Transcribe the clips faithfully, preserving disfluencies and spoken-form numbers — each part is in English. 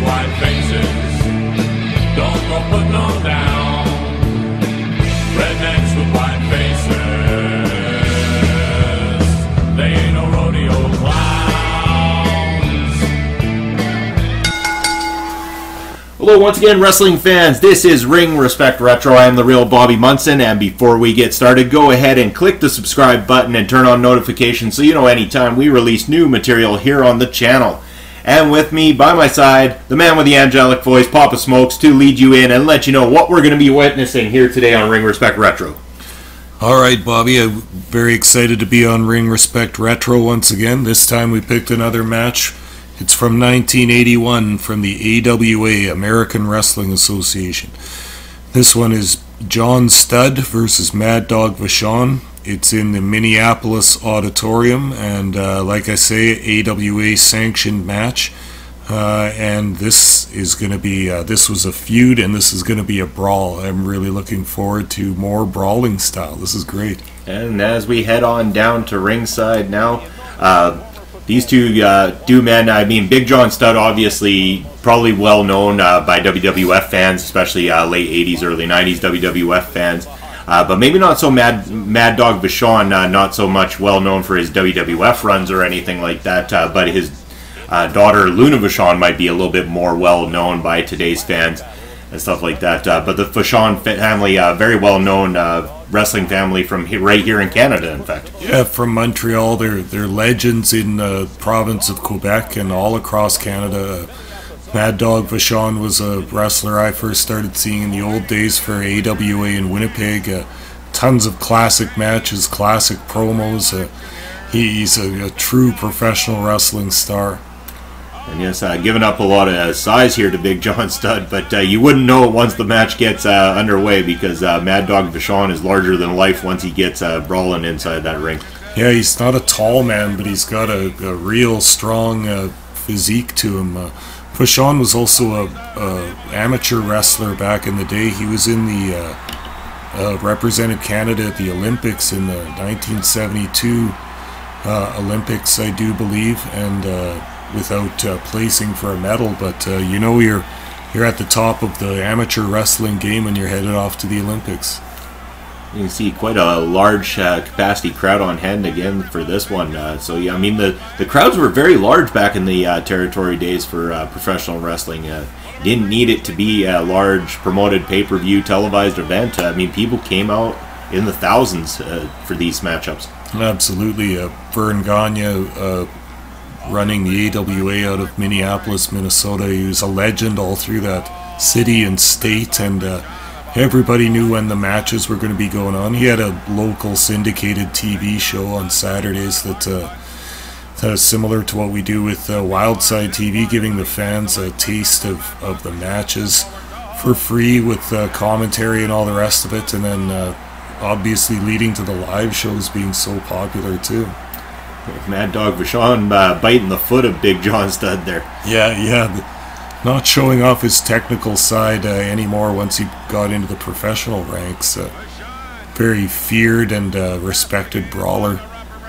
white faces don't go putting them down. Rednecks with white faces, they ain't no rodeo clowns. Hello once again, wrestling fans. This is Ring Respect Retro. I am the real Bobby Munson, and before we get started, go ahead and click the subscribe button and turn on notifications so you know anytime we release new material here on the channel. And with me, by my side, the man with the angelic voice, Papa Smokes, to lead you in and let you know what we're going to be witnessing here today on Ring Respect Retro. All right, Bobby, I'm very excited to be on Ring Respect Retro once again. This time we picked another match. It's from nineteen eighty-one from the A W A, American Wrestling Association. This one is John Studd versus Mad Dog Vachon. It's in the Minneapolis Auditorium, and uh, like I say, A W A sanctioned match. Uh, and this is going to be, uh, this was a feud, and this is going to be a brawl. I'm really looking forward to more brawling style. This is great. And as we head on down to ringside now, uh, these two uh, do men, I mean, Big John Studd, obviously, probably well known uh, by W W F fans, especially uh, late eighties, early nineties W W F fans. Uh, but maybe not so Mad Mad Dog Vachon, uh, not so much well known for his W W F runs or anything like that. Uh, but his uh, daughter Luna Vachon might be a little bit more well known by today's fans and stuff like that. Uh, but the Vachon family, uh, very well known uh, wrestling family from he- right here in Canada, in fact. Yeah, from Montreal. They're they're legends in the province of Quebec and all across Canada. Mad Dog Vachon was a wrestler I first started seeing in the old days for A W A in Winnipeg. Uh, tons of classic matches, classic promos. Uh, he, he's a, a true professional wrestling star. And yes, uh, giving up a lot of uh, size here to Big John Studd, but uh, you wouldn't know it once the match gets uh, underway because uh, Mad Dog Vachon is larger than life once he gets uh, brawling inside that ring. Yeah, he's not a tall man, but he's got a, a real strong uh, physique to him. Uh, Vachon was also a, a amateur wrestler back in the day. He was in the uh, uh, represented Canada at the Olympics in the nineteen seventy-two uh, Olympics, I do believe, and uh, without uh, placing for a medal. But uh, you know, you're you're at the top of the amateur wrestling game when you're headed off to the Olympics. You can see quite a large uh, capacity crowd on hand again for this one. Uh, so yeah, I mean the, the crowds were very large back in the uh, territory days for uh, professional wrestling. Uh, didn't need it to be a large promoted pay-per-view televised event. Uh, I mean, people came out in the thousands uh, for these matchups. Absolutely. Uh, Vern Gagne, uh, running the A W A out of Minneapolis, Minnesota. He was a legend all through that city and state, and uh, everybody knew when the matches were going to be going on. He had a local syndicated T V show on Saturdays that uh, that is similar to what we do with uh, Wildside T V, giving the fans a taste of, of the matches for free with uh, commentary and all the rest of it, and then uh, obviously leading to the live shows being so popular too. Mad Dog Vachon uh, biting the foot of Big John Studd there. Yeah, yeah. Not showing off his technical side uh, anymore once he got into the professional ranks. Uh, very feared and uh, respected brawler.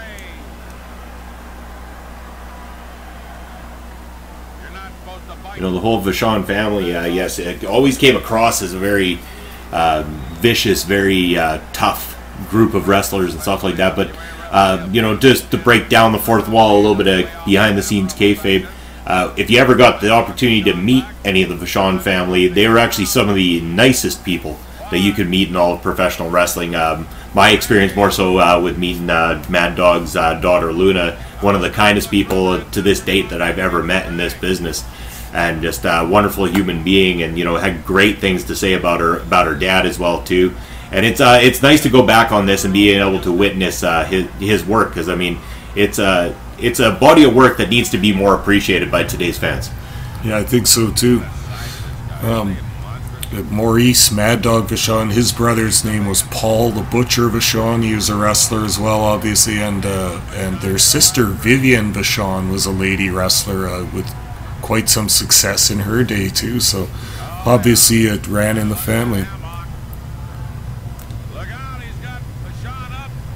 You know, the whole Vachon family, uh, yes, it always came across as a very uh, vicious, very uh, tough group of wrestlers and stuff like that. But, uh, you know, just to break down the fourth wall a little bit of behind-the-scenes kayfabe, Uh, if you ever got the opportunity to meet any of the Vachon family, they were actually some of the nicest people that you could meet in all of professional wrestling. Um, my experience more so uh, with meeting uh, Mad Dog's uh, daughter Luna, one of the kindest people to this date that I've ever met in this business, and just a wonderful human being, and you know, had great things to say about her about her dad as well too. And it's uh, it's nice to go back on this and being able to witness uh, his his work, because I mean, it's a uh, It's a body of work that needs to be more appreciated by today's fans. Yeah, I think so too. Um, Maurice Mad Dog Vachon, his brother's name was Paul the Butcher Vachon. He was a wrestler as well, obviously, and uh, and their sister Vivian Vachon was a lady wrestler uh, with quite some success in her day too. So obviously it ran in the family.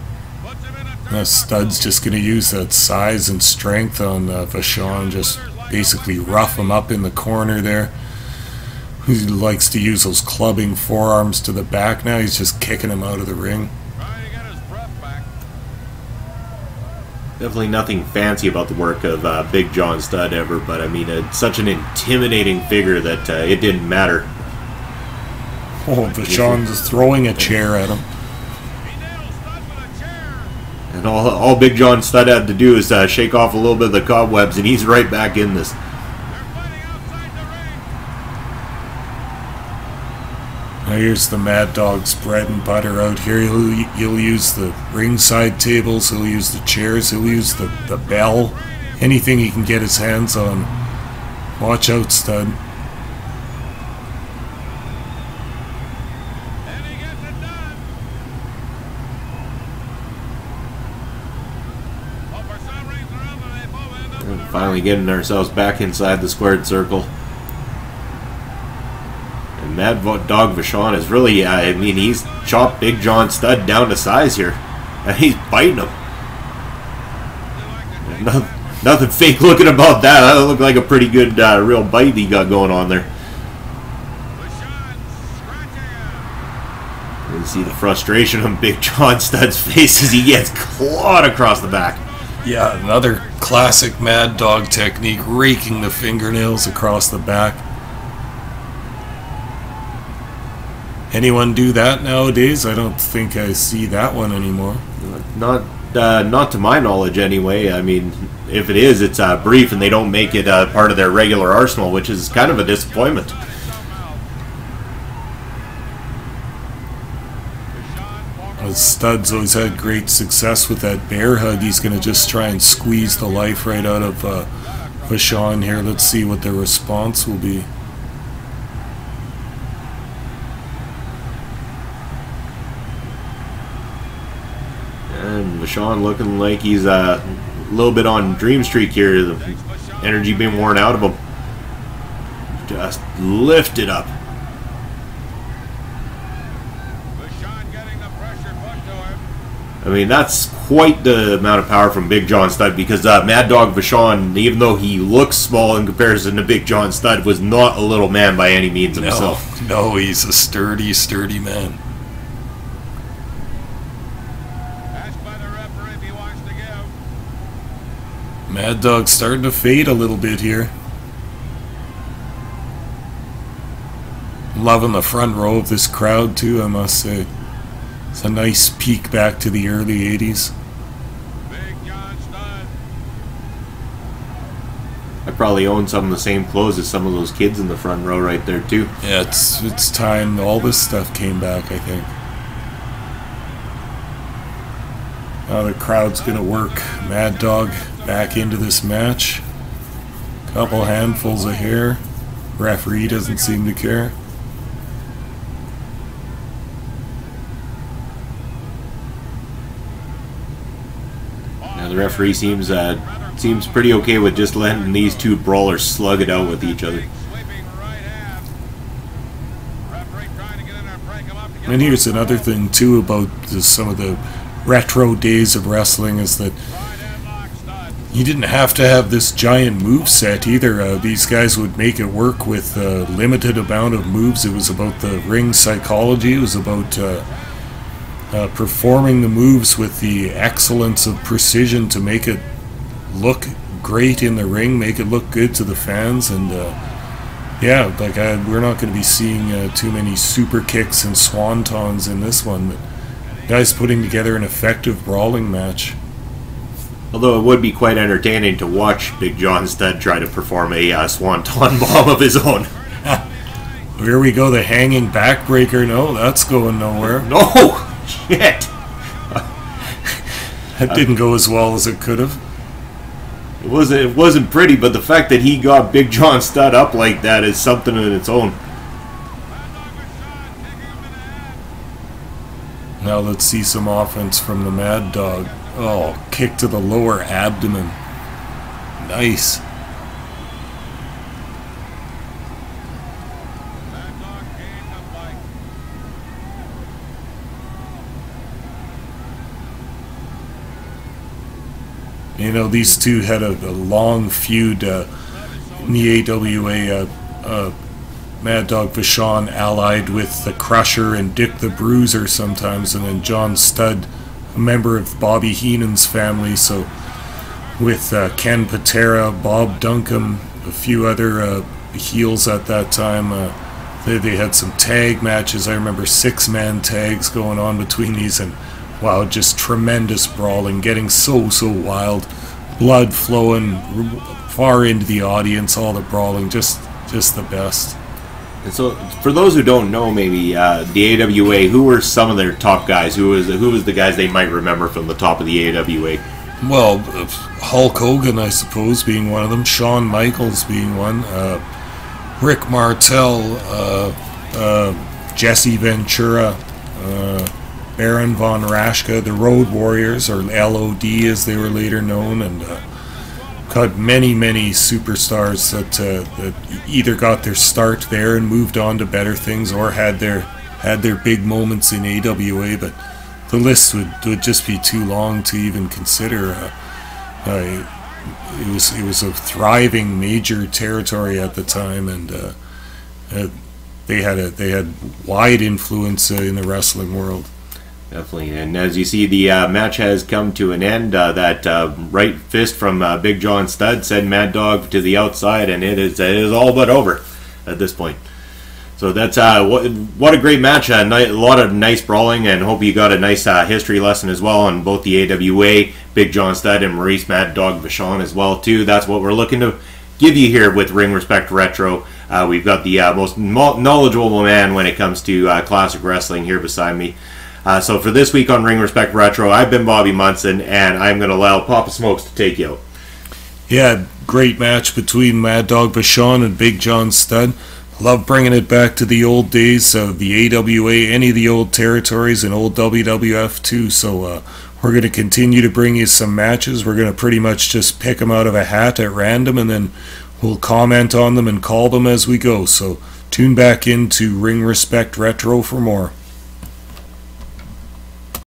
Uh, Stud's just going to use that size and strength on uh, Vachon, just basically rough him up in the corner there. He likes to use those clubbing forearms to the back now. He's just kicking him out of the ring. Definitely nothing fancy about the work of uh, Big John Studd ever, but I mean, it's such an intimidating figure that uh, it didn't matter. Oh, Vachon is throwing a chair at him. And all, all Big John Studd had to do is uh, shake off a little bit of the cobwebs, and he's right back in this. Now here's the Mad Dog's bread and butter out here. He'll, he'll use the ringside tables, he'll use the chairs, he'll use the, the bell. Anything he can get his hands on. Watch out, Studd. And finally getting ourselves back inside the squared circle. And Mad Dog Vachon is really, uh, I mean, he's chopped Big John Studd down to size here. And he's biting him. Nothing, nothing fake looking about that. That looked like a pretty good, uh, real bite he got going on there. You see the frustration on Big John Studd's face as he gets clawed across the back. Yeah, another classic Mad Dog technique, raking the fingernails across the back. Anyone do that nowadays? I don't think I see that one anymore. Not uh, not to my knowledge anyway. I mean, if it is, it's uh, brief and they don't make it uh, part of their regular arsenal, which is kind of a disappointment. Studd's always had great success with that bear hug. He's going to just try and squeeze the life right out of uh, Vachon here. Let's see what the response will be. And Vachon looking like he's uh, a little bit on dream streak here. The energy being worn out of him. Just lift it up. I mean, that's quite the amount of power from Big John Studd, because uh, Mad Dog Vachon, even though he looks small in comparison to Big John Studd, was not a little man by any means himself. No, no, he's a sturdy, sturdy man. Mad Dog's starting to fade a little bit here. Loving the front row of this crowd too, I must say. It's a nice peek back to the early eighties. I probably own some of the same clothes as some of those kids in the front row right there too. Yeah, it's it's time all this stuff came back, I think. Now the crowd's gonna work Mad Dog back into this match. Couple handfuls of hair. Referee doesn't seem to care. Now the referee seems uh, seems pretty okay with just letting these two brawlers slug it out with each other. And here's another thing too about the, some of the retro days of wrestling, is that you didn't have to have this giant move set either. Uh, these guys would make it work with a limited amount of moves. It was about the ring psychology. It was about uh, uh, performing the moves with the excellence of precision to make it look great in the ring, make it look good to the fans. And uh, yeah, like I, we're not going to be seeing uh, too many super kicks and swantons in this one, but guys putting together an effective brawling match. Although it would be quite entertaining to watch Big John Studd try to perform a uh, swanton bomb of his own. Here we go, the hanging backbreaker. No, that's going nowhere. No! Shit! That didn't go as well as it could have. It wasn't, it wasn't pretty, but the fact that he got Big John Studd up like that is something in its own. Now let's see some offense from the Mad Dog. Oh, kick to the lower abdomen. Nice. You know, these two had a, a long feud. Uh, in the A W A. Uh, uh, Mad Dog Vachon allied with the Crusher and Dick the Bruiser sometimes, and then John Studd, a member of Bobby Heenan's family. So with uh, Ken Patera, Bob Duncombe, a few other uh, heels at that time. Uh, they, they had some tag matches. I remember six-man tags going on between these, and wow, just tremendous brawling, getting so, so wild. Blood flowing far into the audience, all the brawling, just just the best. And so, for those who don't know, maybe uh, the A W A, who were some of their top guys? Who was who was the guys they might remember from the top of the A W A? Well, uh, Hulk Hogan, I suppose, being one of them. Shawn Michaels being one. Uh, Rick Martel, uh, uh, Jesse Ventura, uh, Baron Von Raschke, the Road Warriors, or L O D as they were later known, and uh, got many, many superstars that uh, that either got their start there and moved on to better things, or had their had their big moments in A W A. But the list would, would just be too long to even consider. Uh, uh, it was it was a thriving major territory at the time, and uh, uh, they had a they had wide influence uh, in the wrestling world. Definitely, and as you see, the uh, match has come to an end. Uh, that uh, right fist from uh, Big John Studd sent Mad Dog to the outside, and it is it is all but over at this point. So that's uh, what what a great match! A, ni- a lot of nice brawling, and hope you got a nice uh, history lesson as well on both the A W A, Big John Studd, and Maurice Mad Dog Vachon as well too. That's what we're looking to give you here with Ring Respect Retro. Uh, we've got the uh, most knowledgeable man when it comes to uh, classic wrestling here beside me. Uh, so for this week on Ring Respect Retro, I've been Bobby Munson, and I'm going to allow Papa Smokes to take you out. Yeah, great match between Mad Dog Vachon and Big John Studd. Love bringing it back to the old days of the A W A, any of the old territories, and old W W F too. So uh, we're going to continue to bring you some matches. We're going to pretty much just pick them out of a hat at random, and then we'll comment on them and call them as we go. So tune back into Ring Respect Retro for more.